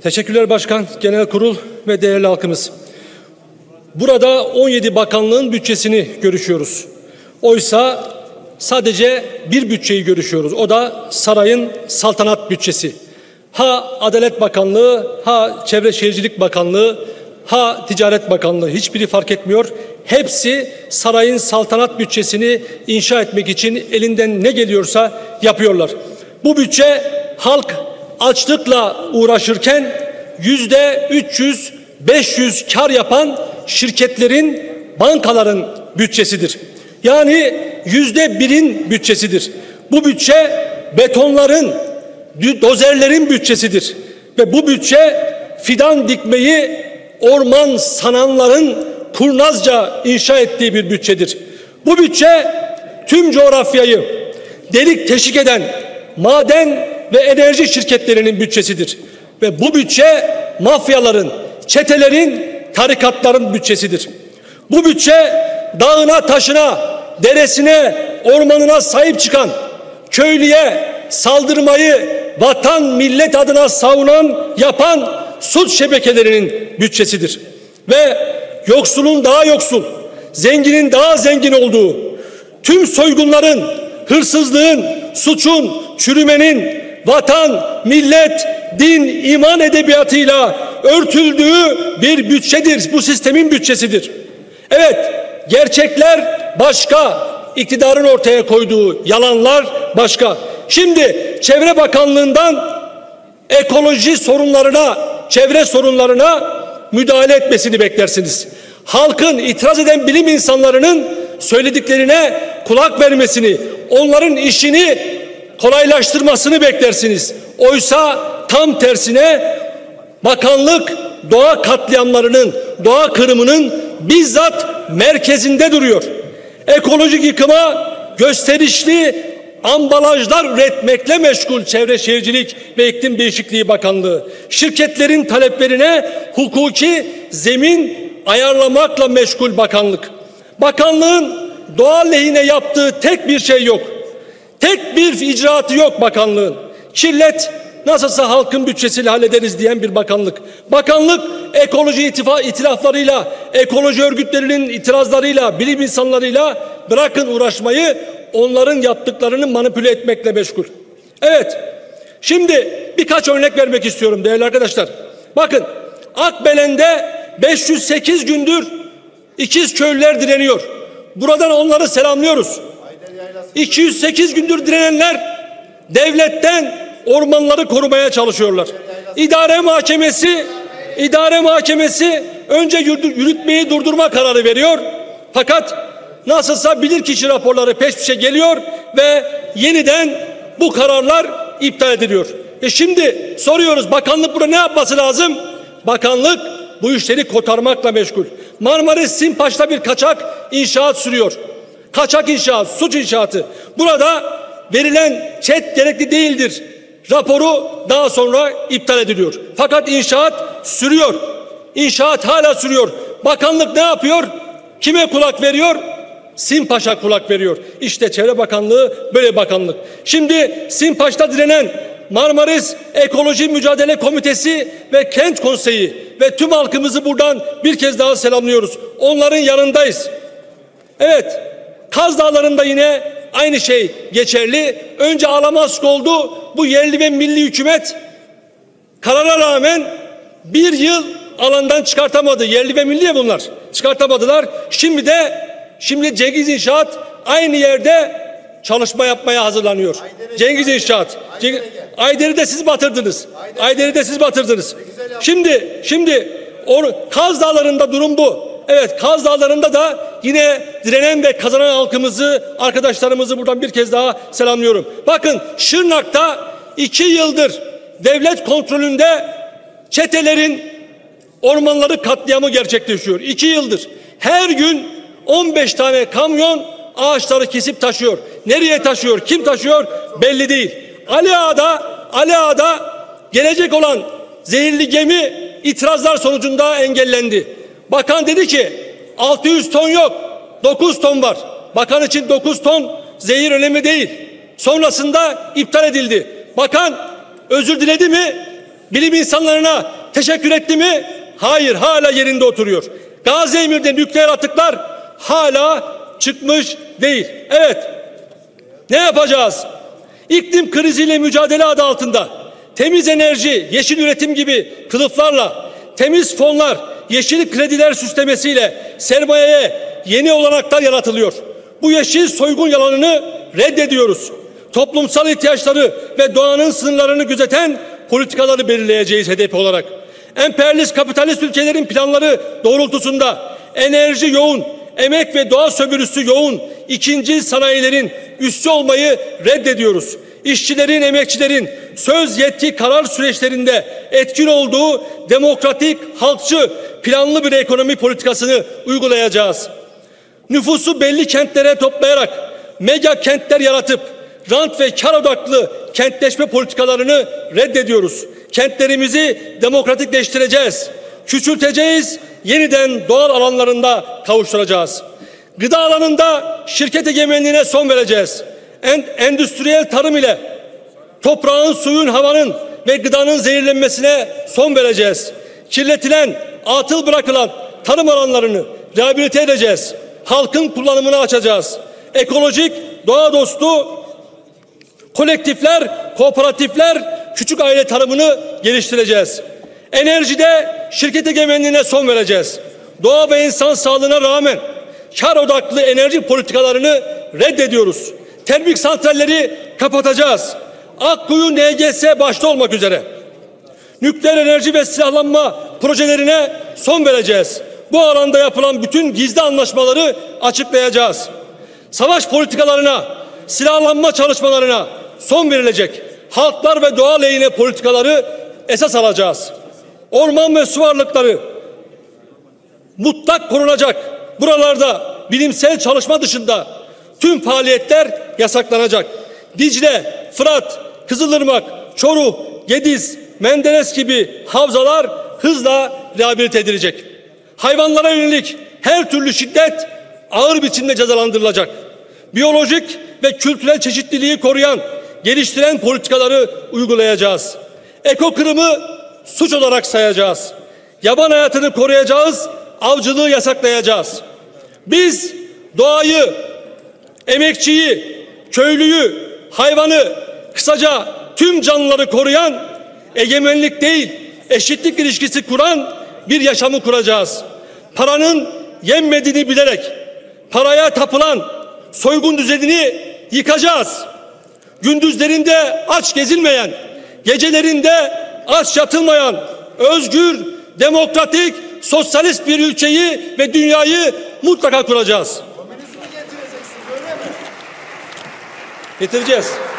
Teşekkürler Başkan, Genel Kurul ve değerli halkımız. Burada 17 bakanlığın bütçesini görüşüyoruz. Oysa sadece bir bütçeyi görüşüyoruz. O da sarayın saltanat bütçesi. Ha Adalet Bakanlığı, ha Çevre Şehircilik Bakanlığı, ha Ticaret Bakanlığı, hiçbiri fark etmiyor. Hepsi sarayın saltanat bütçesini inşa etmek için elinden ne geliyorsa yapıyorlar. Bu bütçe halk açlıkla uğraşırken %300-500 kar yapan şirketlerin, bankaların bütçesidir. Yani %1'in bütçesidir. Bu bütçe betonların, dozerlerin bütçesidir. Ve bu bütçe fidan dikmeyi orman sananların kurnazca inşa ettiği bir bütçedir. Bu bütçe tüm coğrafyayı delik teşvik eden maden ve enerji şirketlerinin bütçesidir. Ve bu bütçe mafyaların, çetelerin, tarikatların bütçesidir. Bu bütçe dağına, taşına, deresine, ormanına sahip çıkan, köylüye saldırmayı vatan, millet adına savunan, yapan suç şebekelerinin bütçesidir. Ve yoksulun daha yoksul, zenginin daha zengin olduğu, tüm soygunların, hırsızlığın, suçun, çürümenin vatan, millet, din, iman edebiyatıyla örtüldüğü bir bütçedir. Bu sistemin bütçesidir. Evet, gerçekler başka, iktidarın ortaya koyduğu yalanlar başka. Şimdi Çevre Bakanlığı'ndan ekoloji sorunlarına, çevre sorunlarına müdahale etmesini beklersiniz. Halkın, itiraz eden bilim insanlarının söylediklerine kulak vermesini, onların işini kolaylaştırmasını beklersiniz. Oysa tam tersine bakanlık doğa katliamlarının, doğa kırımının bizzat merkezinde duruyor. Ekolojik yıkıma gösterişli ambalajlar üretmekle meşgul Çevre Şehircilik ve İklim Değişikliği Bakanlığı. Şirketlerin taleplerine hukuki zemin ayarlamakla meşgul bakanlık. Bakanlığın doğa lehine yaptığı tek bir şey yok. Tek bir icraatı yok bakanlığın. Kirlet nasılsa halkın bütçesiyle hallederiz diyen bir bakanlık. Bakanlık ekoloji itilaflarıyla, ekoloji örgütlerinin itirazlarıyla, bilim insanlarıyla bırakın uğraşmayı, onların yaptıklarını manipüle etmekle meşgul. Evet, şimdi birkaç örnek vermek istiyorum değerli arkadaşlar. Bakın, Akbelen'de 508 gündür İkizköylüler direniyor. Buradan onları selamlıyoruz. 208 gündür direnenler devletten ormanları korumaya çalışıyorlar. İdare mahkemesi önce yürütmeyi durdurma kararı veriyor. Fakat nasılsa bilirkişi raporları peş peşe geliyor ve yeniden bu kararlar iptal ediliyor. Şimdi soruyoruz, bakanlık burada ne yapması lazım? Bakanlık bu işleri kotarmakla meşgul. Marmaris Simpaş'ta bir kaçak inşaat sürüyor. Kaçak inşaat, suç inşaatı. Burada verilen çet gerekli değildir raporu daha sonra iptal ediliyor. Fakat inşaat sürüyor. İnşaat hala sürüyor. Bakanlık ne yapıyor? Kime kulak veriyor? Simpaş'a kulak veriyor. İşte Çevre Bakanlığı böyle bakanlık. Şimdi Simpaş'ta direnen Marmaris Ekoloji Mücadele Komitesi ve Kent Konseyi ve tüm halkımızı buradan bir kez daha selamlıyoruz. Onların yanındayız. Evet, Kaz Dağları'nda yine aynı şey geçerli. Önce Alamask oldu. Bu yerli ve milli hükümet karara rağmen bir yıl alandan çıkartamadı. Yerli ve milli bunlar. Çıkartamadılar. Şimdi Cengiz İnşaat aynı yerde çalışma yapmaya hazırlanıyor. Cengiz İnşaat. Ayder'i de siz batırdınız. Şimdi Kaz Dağları'nda durum bu. Evet, Kaz Dağları'nda da yine direnen ve kazanan halkımızı, arkadaşlarımızı buradan bir kez daha selamlıyorum. Bakın, Şırnak'ta 2 yıldır devlet kontrolünde çetelerin ormanları katliamı gerçekleşiyor. 2 yıldır. Her gün 15 tane kamyon ağaçları kesip taşıyor. Nereye taşıyor, kim taşıyor belli değil. Ali Ağa'da gelecek olan zehirli gemi itirazlar sonucunda engellendi. Bakan dedi ki 600 ton yok, 9 ton var. Bakan için 9 ton zehir önemli değil. Sonrasında iptal edildi. Bakan özür diledi mi? Bilim insanlarına teşekkür etti mi? Hayır, hala yerinde oturuyor. Gazi Emir'de nükleer atıklar hala çıkmış değil. Evet, ne yapacağız? İklim kriziyle mücadele adı altında temiz enerji, yeşil üretim gibi kılıflarla, temiz fonlar, yeşil krediler süslemesiyle sermayeye yeni olanaklar yaratılıyor. Bu yeşil soygun yalanını reddediyoruz. Toplumsal ihtiyaçları ve doğanın sınırlarını gözeten politikaları belirleyeceğiz HDP olarak. Emperyalist kapitalist ülkelerin planları doğrultusunda enerji yoğun, emek ve doğa sömürüsü yoğun ikinci sanayilerin üssü olmayı reddediyoruz. İşçilerin, emekçilerin söz, yetki, karar süreçlerinde etkin olduğu demokratik, halkçı, planlı bir ekonomi politikasını uygulayacağız. Nüfusu belli kentlere toplayarak mega kentler yaratıp rant ve kar odaklı kentleşme politikalarını reddediyoruz. Kentlerimizi demokratikleştireceğiz, küçülteceğiz, yeniden doğal alanlarında kavuşturacağız. Gıda alanında şirket egemenliğine son vereceğiz. Endüstriyel tarım ile toprağın, suyun, havanın ve gıdanın zehirlenmesine son vereceğiz. Kirletilen, atıl bırakılan tarım alanlarını rehabilite edeceğiz. Halkın kullanımını açacağız. Ekolojik, doğa dostu kolektifler, kooperatifler, küçük aile tarımını geliştireceğiz. Enerjide şirket egemenliğine son vereceğiz. Doğa ve insan sağlığına rağmen kar odaklı enerji politikalarını reddediyoruz. Termik santralleri kapatacağız. Akkuyu, NGS başta olmak üzere nükleer enerji ve silahlanma projelerine son vereceğiz. Bu alanda yapılan bütün gizli anlaşmaları açıklayacağız. Savaş politikalarına, silahlanma çalışmalarına son verilecek. Halklar ve doğa lehine politikaları esas alacağız. Orman ve su varlıkları mutlak korunacak. Buralarda bilimsel çalışma dışında tüm faaliyetler yasaklanacak. Dicle, Fırat, Kızılırmak, Çoruh, Gediz, Menderes gibi havzalar hızla rehabilite edilecek. Hayvanlara yönelik her türlü şiddet ağır biçimde cezalandırılacak. Biyolojik ve kültürel çeşitliliği koruyan, geliştiren politikaları uygulayacağız. Ekokırımı suç olarak sayacağız. Yaban hayatını koruyacağız, avcılığı yasaklayacağız. Biz doğayı, emekçiyi, köylüyü, hayvanı, kısaca tüm canlıları koruyan, egemenlik değil, eşitlik ilişkisi kuran bir yaşamı kuracağız. Paranın yenmediğini bilerek paraya tapılan soygun düzenini yıkacağız. Gündüzlerinde aç gezilmeyen, gecelerinde aç yatılmayan, özgür, demokratik, sosyalist bir ülkeyi ve dünyayı mutlaka kuracağız. Getireceğiz.